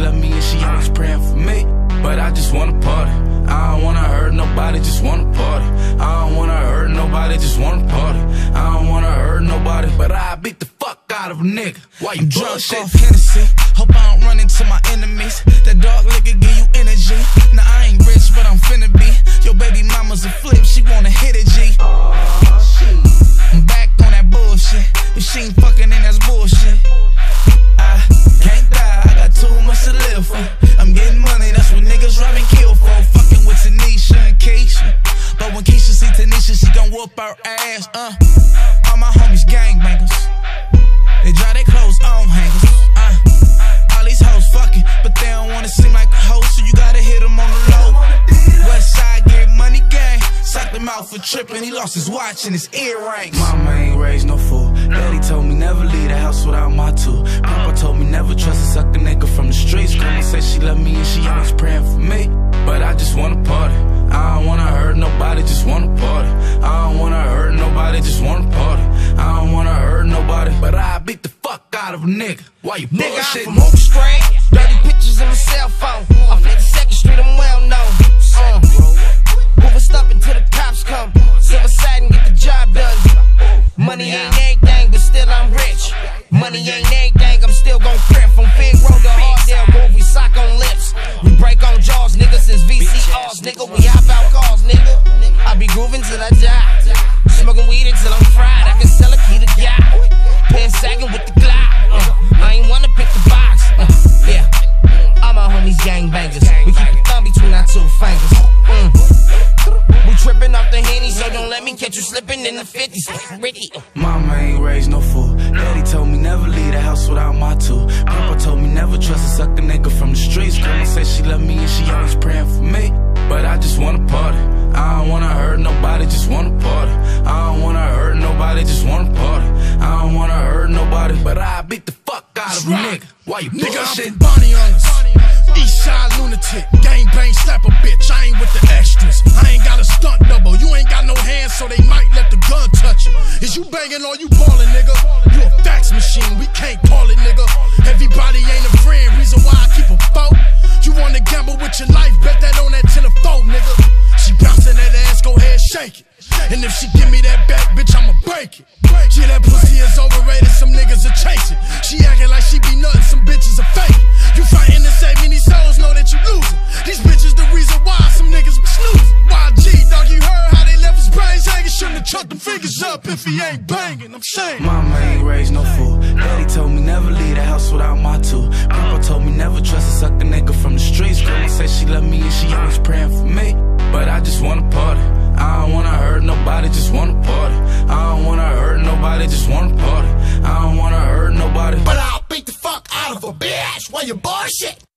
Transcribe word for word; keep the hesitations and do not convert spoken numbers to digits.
love me and she always praying for me. But I just wanna party. I don't wanna hurt nobody, just wanna party. I don't wanna hurt nobody, just wanna party. I don't wanna hurt nobody, but I beat the fuck out of a nigga. Why you drunk off Hennessy? Hope I don't run into my enemies. That dog liquor give you energy. Now I ain't rich, but I'm finna be. Your baby mama's a flip, she wanna hit it, G. I'm back on that bullshit. If she ain't fucking, then that's bullshit. I can't die, I got too much to live for. I'm getting money, that's what niggas rob and kill for. Fucking with Tanisha and Keisha. But when Keisha see Tanisha, she gon' whoop her ass, uh. All my homies gangbangers. They dry their clothes on hangers, uh. All these hoes fucking, but they don't wanna seem like a hoe, so you gotta hit them on the low. West side get money gang. Socked him out for tripping, he lost his watch and his earrings. Mama ain't raised no fool. Daddy told me never leave the house without my tool. Papa told me never trust a sucker nigga from the streets. Grandma said she love me and she always praying for me. But I just wanna party. I don't wanna hurt nobody, just wanna party. I don't wanna hurt nobody, just wanna party. I don't wanna hurt nobody, but I beat the fuck out of a nigga. Why you nigga, bullshittin'? I'm from Oak Street. Dirty pictures in my cell phone. Off fifty-second Street, I'm well known. Uh. Moving stuff until the cops come. Silver side and get the job done. Money ain't anything, but still I'm rich. Money ain't anything, I'm still gon' crip. From Big Road to Hardale, move, we sock on lips. We break on jaws, nigga, since V C Rs, nigga. We hop out cars, nigga. I be grooving till I die. Smoking weed until I'm fried. I can sell a key to guy. Pen sagging with the Glock. Uh, I ain't wanna pick the box. Uh, yeah, all my homies gangbangers. We keep the thumb between our two fingers. Mm. We tripping off the Henny, so don't let me catch you slipping in the fifties. Mama ain't raised no fool. Daddy told me never leave the house without my tool. Papa told me never trust a sucker nigga from the streets. Grandma said she love me and she always praying for me. But I just wanna party. I don't wanna hurt nobody, just wanna party. I don't wanna hurt nobody, just wanna party. I don't wanna hurt nobody, but I beat the fuck out of a nigga. Why you nigga, I'm bullshit? from Bonnie on us. East side lunatic, gang bang slap a bitch. I ain't with the extras. I ain't got a stunt double. You ain't got no hands, so they might let the gun touch you. Is you banging or you ballin', nigga? You a fax machine, we can't call it, nigga. Everybody ain't a friend, reason why I keep a foe. You wanna gamble with your life, bet that on that ten or four, nigga. She bouncing that ass, go ahead, shake it. And if she give me that back, bitch, I'ma break it. Yeah, that pussy is overrated, some niggas are chasing. She acting like she be nothing, some bitches are fake. You fighting to save me, these souls know that you losing. These bitches the reason why some niggas be snoozing. Y G, dog, you heard how they left his brains hanging. Shouldn't have chucked them fingers up if he ain't banging, I'm saying. Mama ain't raised no fool. Daddy told me never leave the house without my tool. Papa told me never trust a sucker nigga from the streets. Grandma said she love me and she always praying for me. But I just wanna party. I don't wanna hurt nobody, just wanna party. I don't wanna hurt nobody, just wanna party. I don't wanna hurt nobody, but I'll beat the fuck out of a bitch while you bullshit.